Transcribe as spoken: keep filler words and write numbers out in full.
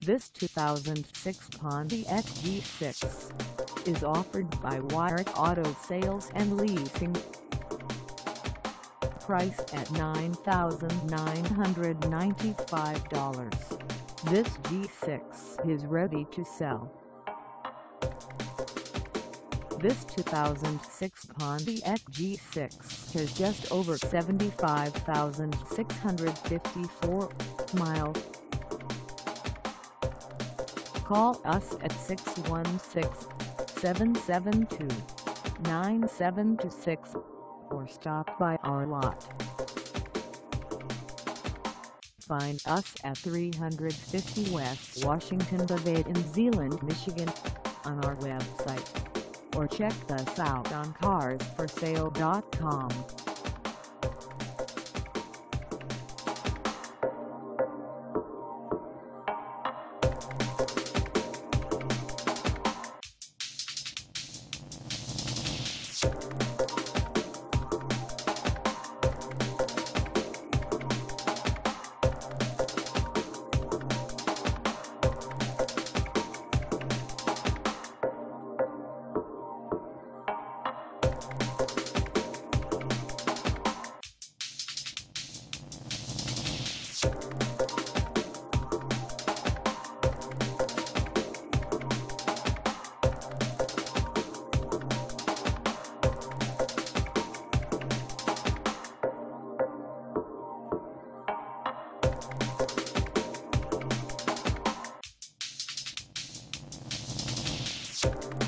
This two thousand six Pontiac G six is offered by Wyrick Auto Sales and Leasing. Priced at nine thousand nine hundred ninety-five dollars, this G six is ready to sell. This two thousand six Pontiac G six has just over seventy-five thousand six hundred fifty-four miles. Call us at six one six, seven seven two, nine seven two six or stop by our lot. Find us at three fifty West Washington Ave in Zeeland, Michigan on our website, or check us out on cars for sale dot com. You